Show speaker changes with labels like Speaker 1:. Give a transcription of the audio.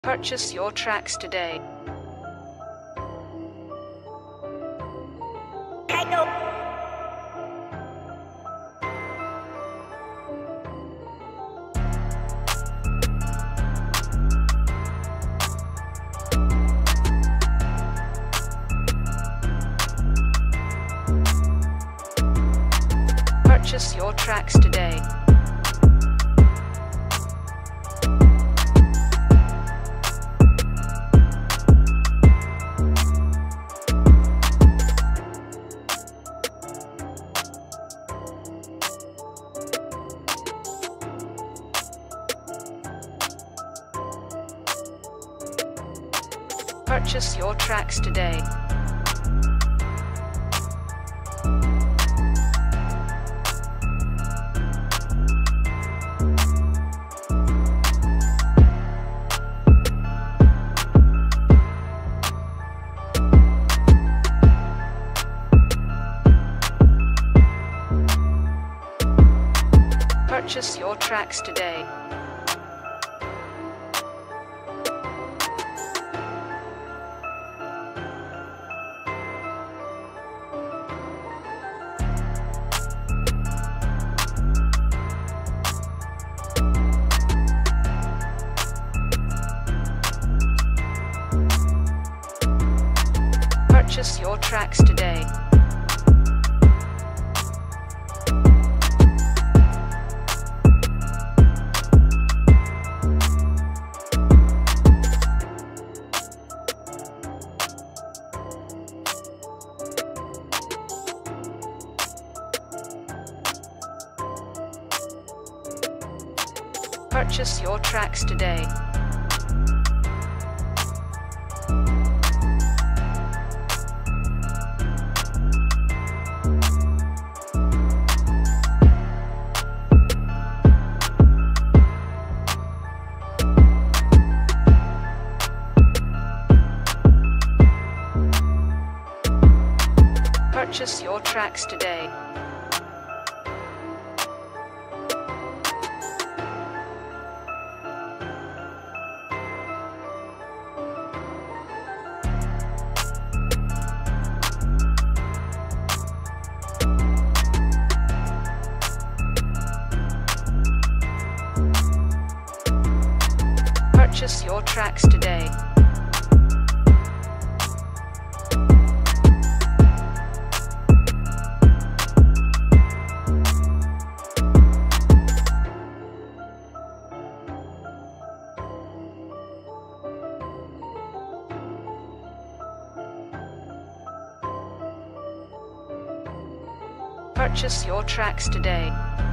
Speaker 1: Purchase your tracks today. Purchase your tracks today. Purchase your tracks today. Purchase your tracks today. Purchase your tracks today. Purchase your tracks today. Purchase your tracks today. Purchase your tracks today. Purchase your tracks today.